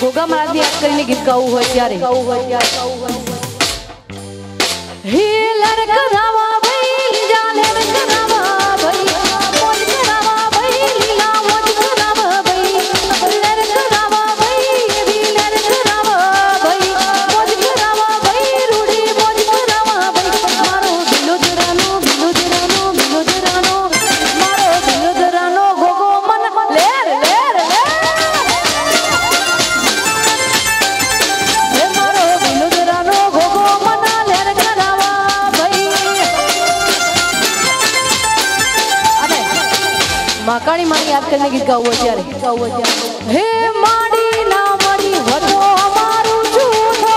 गोगा महाराज याद કરીને ગીત ગાવું હોય ત્યારે હે લડકરાવા ભાઈ જા લડકરાવા ભાઈ મોજ કરાવા ભાઈ લીલા મોજ કરાવા ભાઈ લડકરાવા ભાઈ भी લડકરાવા ભાઈ મોજ કરાવા ભાઈ રૂડી મોજ કરાવા ભાई મારો બિલોદરાનો મારો બિલોદરાનો ગોગો મન લેર લેર माकाणी मानी याद करने गीत गाओ त्यारे हे माड़ी ना मड़ी वतो हमारू झूठो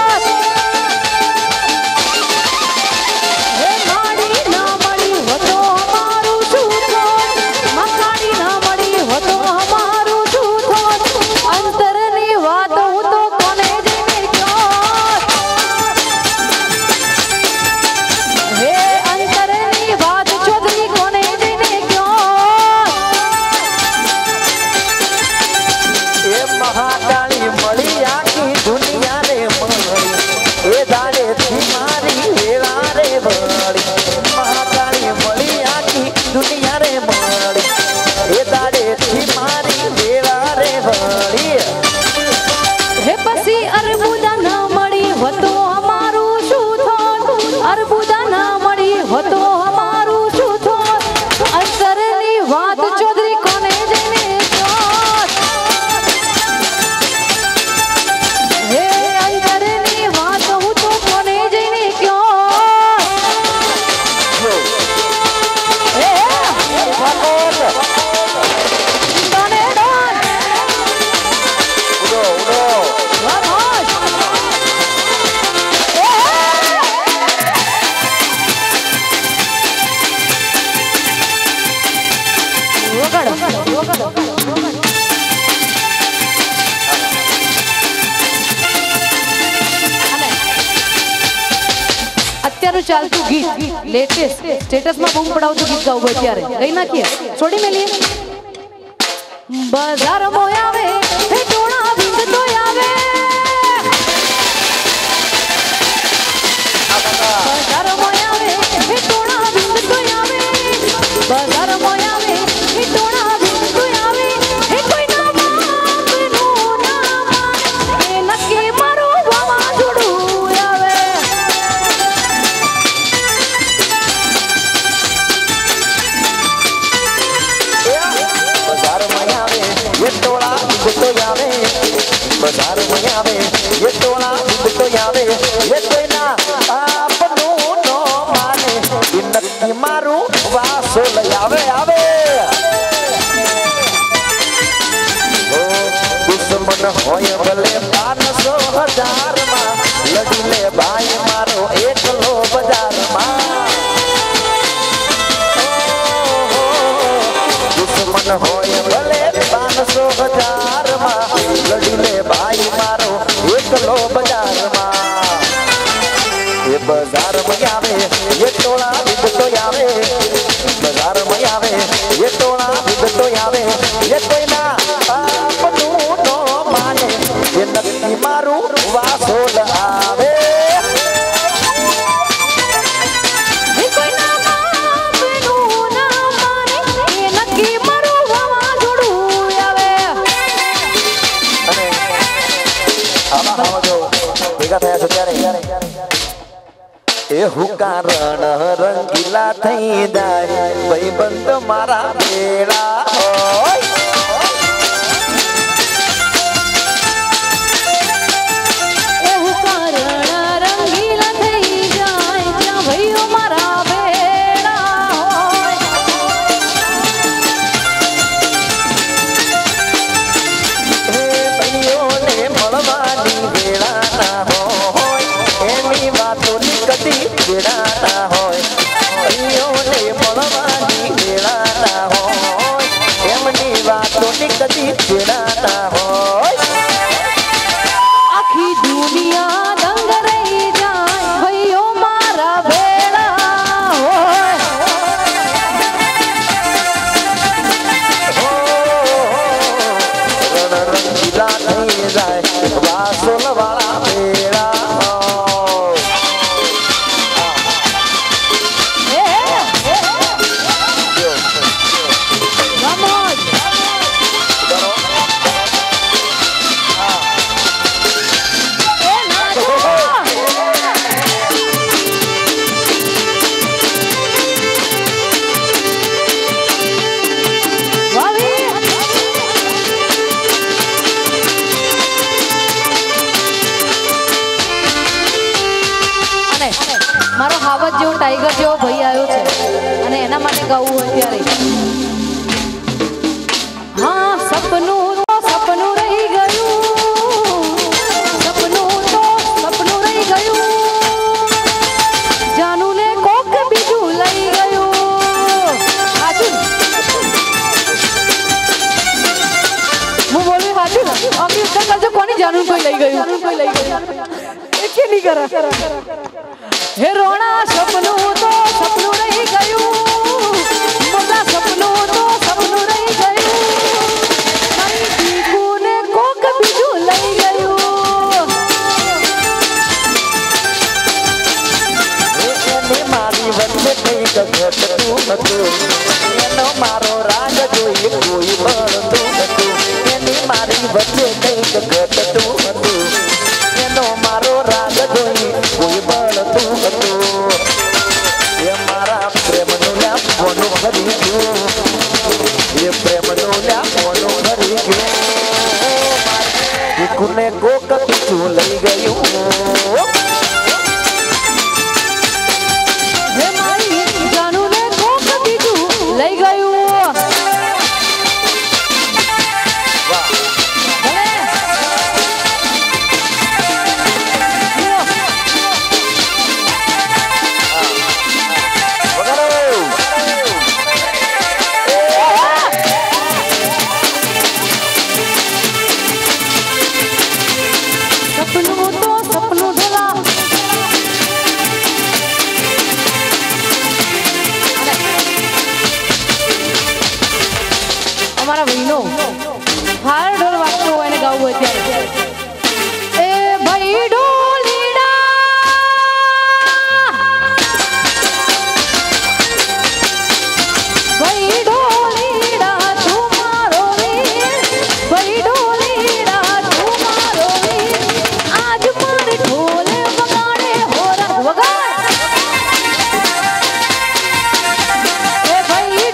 हे माड़ी ना मड़ी वतो हमारू झूठो माकाणी ना मड़ी वतो हमारू झूठो अंतर नी वात हूं तो कोने जने क्यों हे अंतर नी वात चौधरी कोने जने क्यों महाकाली मड़ी आखी दुनिया रे मड़ी ए दाड़े थी मारी वेला रे बड़ी महाकाली मड़ी आखी दुनिया रे मड़ी ए दाड़े थी मारी वेला रे बड़ी हे पसी अरबुदा ना मड़ी वतो हमारू छूथो अरबुदा ना मड़ी वतो हमारू छूथो अंतरनी वात चौधरी कोने जने चालतू गीत लेटेस्ट स्टेटस में बूम पड़ावतु गीत गाओ त्यारे गई नाखीए छोड़ी मेलिए बाजार मोयावे हे टोणा बिंद तो आवे बाजार मोयावे हे टोणा बिंद तो आवे बाजार मोयावे हे टोणा बिंद तो आवे हे कोई ना बाप नो ना ए नक्की मारो बाबा जुड़ू आवे ये टोला तो यावे बाजार में आवे ये टोला तो यावे ये कोई ना आपनो नो माने इनकी मारू वासो लयावे आवे ओ दुश्मन होय भले 500,000 मा लड़ी ले भाई मारो एकलो बाजार मा दुश्मन होय भले 500,000 मा लड़ी ले भाई मारो एकलो बाजार मा ये बाजार में आवे ये टोला बिद तो आवे बाजार में आवे ये टोला बिद तो आवे ये कोई ना आपनु नो माने ये नक्की मारू वासो आवे कारण रंगीला थई जाए भाई बंद मारा बेड़ा आखी दुनिया दंग रही जाए भैयो मारा बेड़ा रंगीला नहीं जाए આફત જેવો ટાઈગર જેવો ભાઈ આવ્યો છે અને એના માટે ગાવું અત્યારે હા સપનું તો સપનું રહી ગયું સપનું તો સપનું રહી ગયું જાનું ને કોક બીજું લઈ ગયું આજુ હું બોલું હાજુ અમી ઉત્તર કરજો કોની જાનું કોઈ લઈ ગયું એક કે નહીં કરા હે રોણા સપનું તો સપનું રહી ગયું મોટા સપનું તો સપનું રહી ગયું મારી દીકુને કોક બીજું લઈ ગયું એને મારી વચ્ચે કઈ ઘટતું હતું એનો મારો રાગ જોઈ કોઈ બળતું હતું એની મારી વચ્ચે કઈ ઘટતું હતું એનો મારો રાગ જોઈ કોઈ બળતું હતું એ મારા પ્રેમનું લાપોનું ભરી ગયું એ પ્રેમનું લાપોનું ભરી ગયું દીકુને કોક બીજું લઈ ગયું હે મારી જાનુને કોક બીજું લઈ ગયું હાર ઢોલ વાગતો હોય ને ગાવું અત્યારે એ ભાઈ ઢોલીડા ભાઈ ઢોલીડા તું મારો વીર ભાઈ ઢોલીડા તું મારો વીર આજ મારે ઢોલે વગાડે હોરા વગાડ એ ભાઈ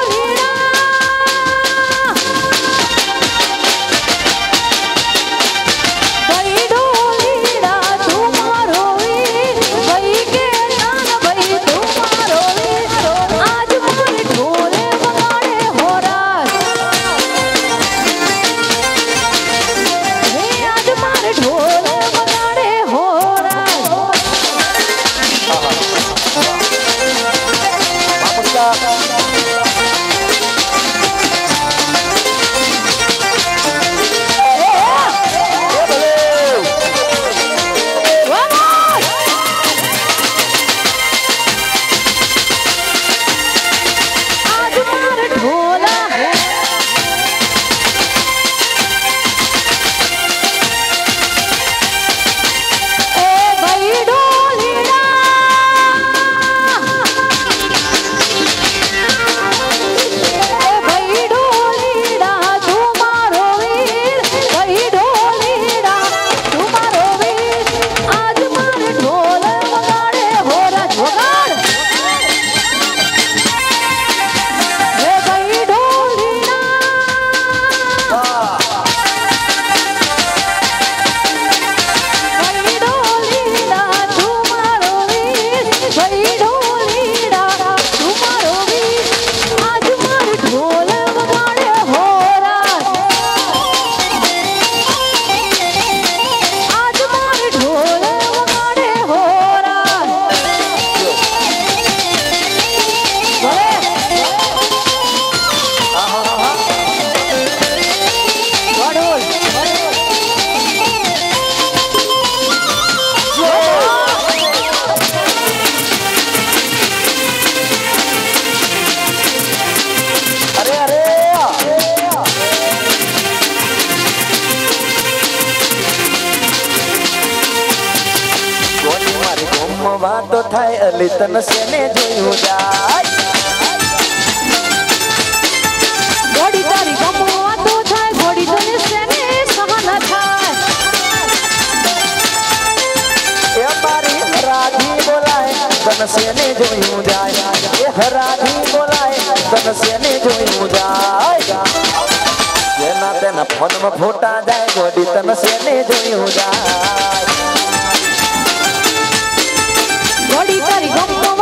વાતો થાય અલી તન સેને જોયું જાય ગોડી તારી ગમો વાતો થાય ગોડી તને સેને સહન થાય એ મારી હરાજી બોલાય તન સેને જોયું જાય એ હરાજી બોલાય તન સેને જોયું જાય જેના તેના ફોનમાં ફોટા જાય ગોડી તન સેને જોયું જાય ઘોડી તારી ગમવા